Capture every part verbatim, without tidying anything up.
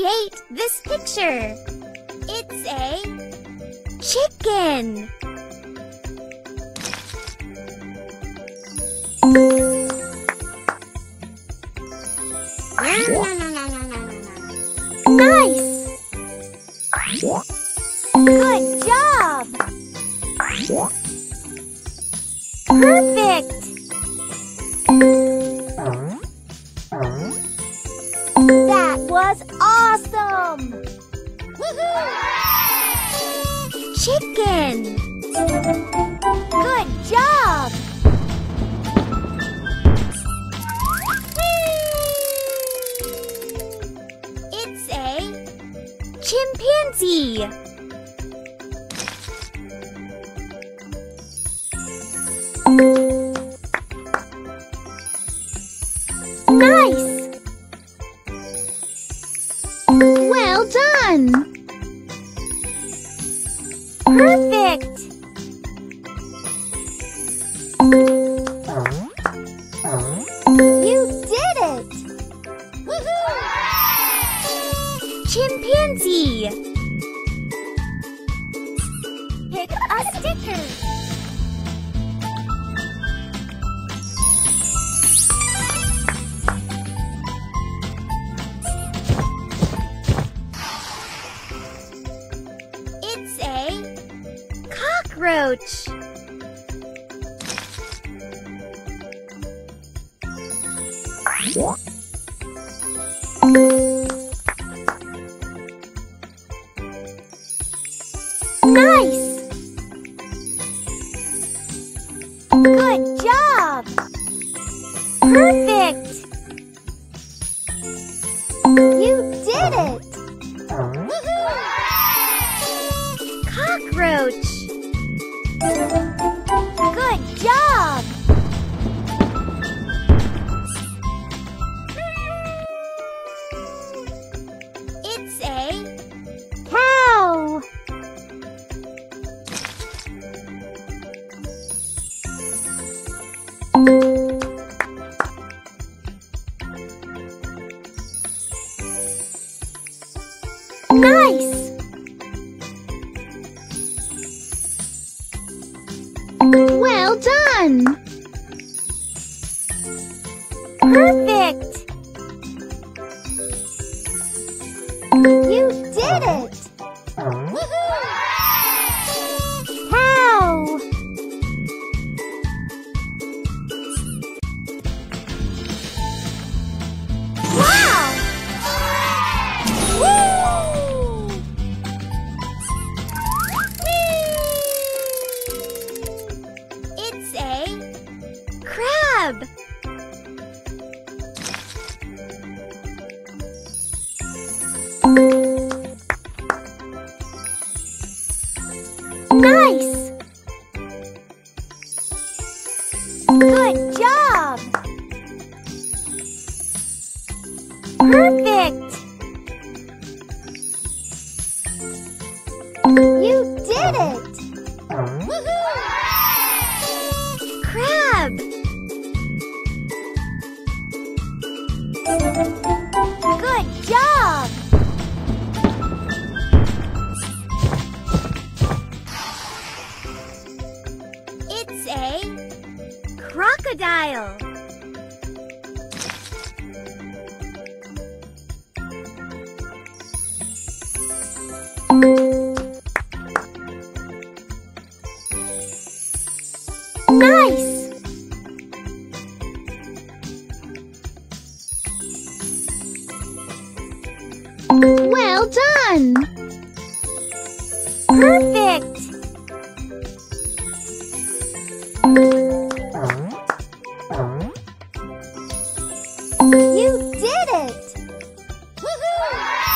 Rate this picture. It's a chicken. Nice! Good job! Perfect! That was awesome! Woohoo! Chicken! Good job! It's a chimpanzee. Nice! Well done! Perfect! You did it! Woohoo! Chimpanzee! Pick a sticker. It's a cockroach. Nice! Good job! Perfect! You did it! Woohoo! Cockroach! Good job! It's a cow! Nice! Well done! Perfect! You did it! Woohoo! Cow! Wow! Woo! It's a crab. Nice! Good job! Perfect! You did it! Woohoo! Crab! Good job! It's a crocodile. Nice! Well done! Perfect! You did it! Woohoo!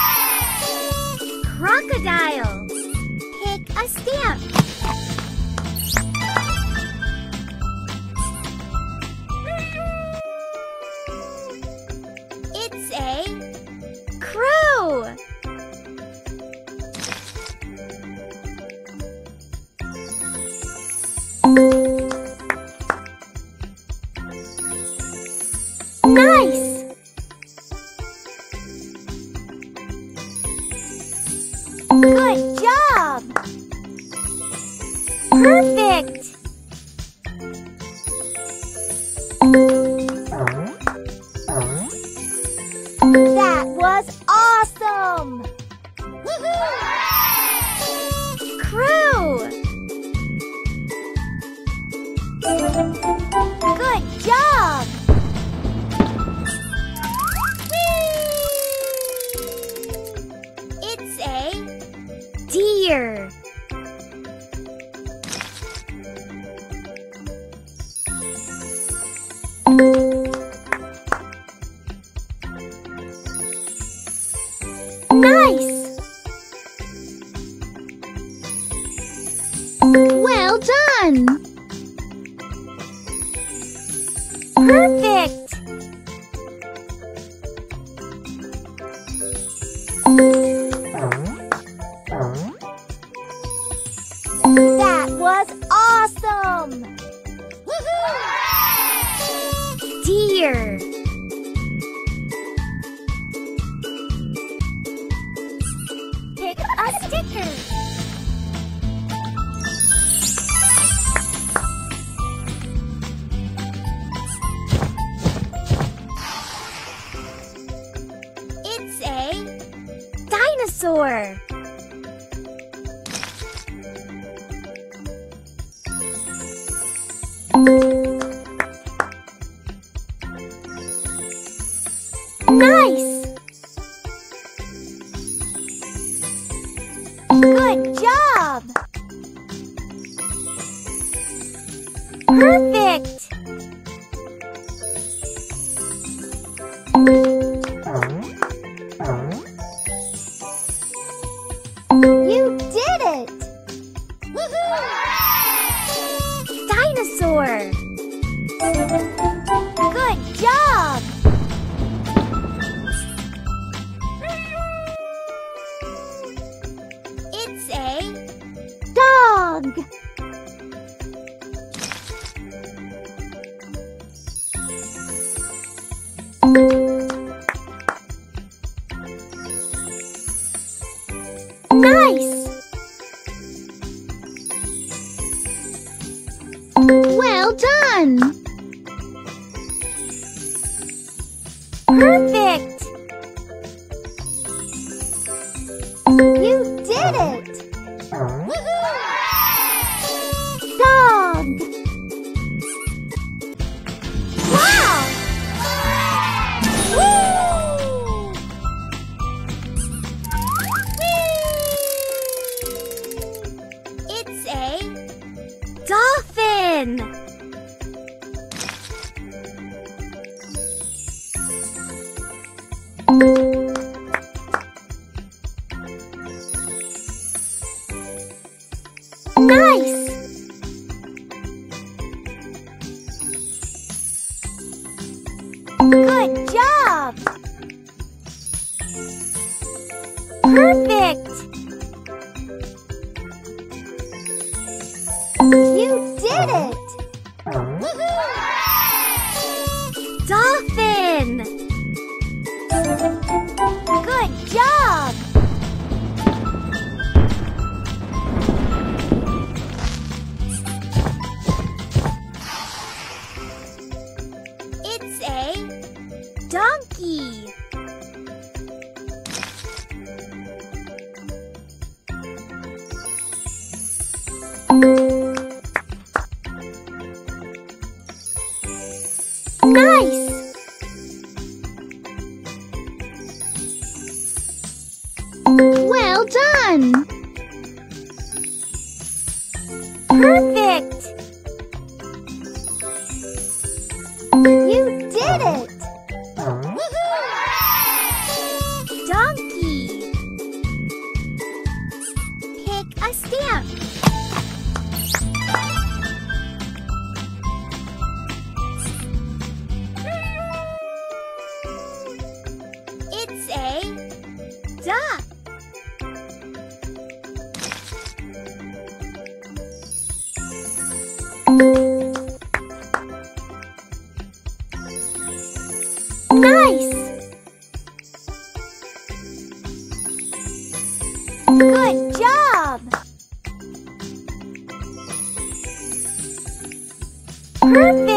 Crocodile! Pick a stamp. It's a crow! Nice! That was awesome! Crew! Good job! Whee! It's a deer. Nice! Well done! Perfect! That was awesome! Deer. Pick a sticker. It's a dinosaur. Nice! Good job! Perfect! You did it! Dinosaur! Good job! It's a dog. Nice. Well done. Perfect. You did it! Dog! Wow! Woo! Whee! It's a dolphin! Nice! Good job! Perfect! You did it! Dolphin! Good job! It's a donkey. Nice! Well done! Perfect! You did it! Donkey! Pick a stamp. It's a duck. Nice! Good job! Perfect!